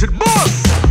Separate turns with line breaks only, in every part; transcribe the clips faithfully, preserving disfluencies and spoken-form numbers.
music boss.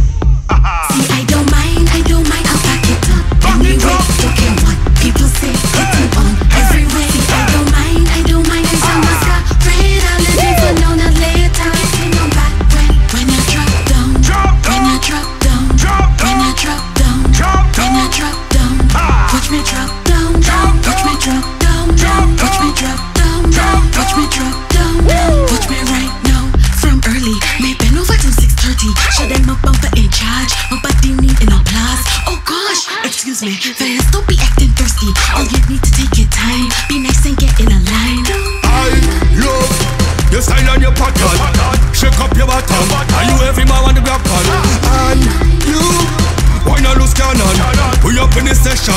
See, I don't mind, I don't mind, I'll back it up.
Back it
Anyway,
up.
don't care what people say, put it on every way. See, I don't mind, I don't mind, cause I'm a star. Afraid I'll let me for now, not later. Kissing on back when, when I drop down.
Drop
When I drop down.
Drop
When I drop down.
Drop
When I drop down.
Ah.
Watch me drop down.
Drop
Watch me drop down.
Drop
Watch me drop down.
Drop
Watch me drop down. Watch me right now. From early, may bend over till six thirty. Show them my bumper in charge. My body need an applause. Oh gosh, excuse me, fellas, don't be acting thirsty. All you need to take your time. Be nice and get in a line.
I love your style and your pattern. Shake up your bottom. Are you every man on the black pan? And you, why not lose cannon? Pull up in the session.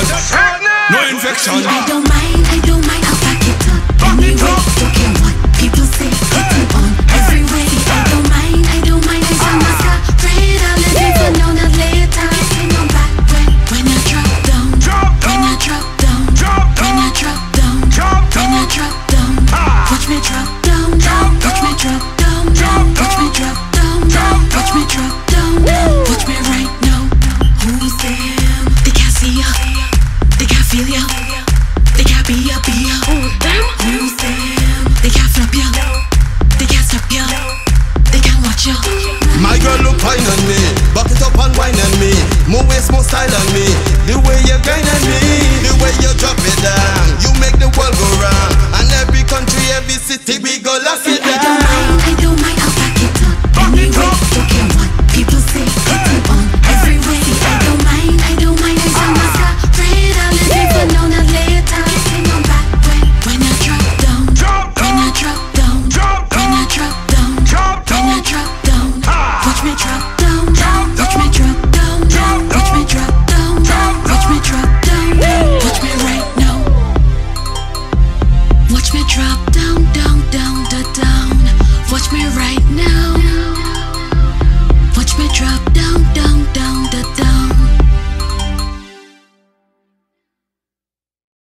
No infection.
I don't mind, I don't mind, I'll back it up. Anyway, don't care what people say, put it on every way. I don't mind, I don't mind, cause I'm a star. Afraid I'll let me for now, not later. Kissing on back when, when I drop down. When I drop down. When I drop down. When I drop down. Watch me drop down. Watch me drop down. Watch me drop down. Watch me drop down. Watch me right now. Who's them? They can't see ya. They can't feel ya. They can't be ya, be ya. Who's them? They can't flop ya. They can't stop ya. They can't watch ya.
My girl look fine on me. Back it up and wine on me. More waist, more style on me. The way you grind on me. The way you drop it down. You make the world go round. And every country, every city, we go lock
See,
it
I don't
down.
mind, I don't mind, I'll back it up. Anyway, don't care what people say, put it on every way. See, I don't mind, I don't mind, cause I'm a star. Afraid I'll let me for now, not later. Kissing on back when, when I drop down. When I drop down. When I drop down. When I drop down. Watch me drop down. Watch me drop down. Watch me drop down. Watch me drop down. Watch me right now. Watch me drop down, down, down, da, down. Watch me right now.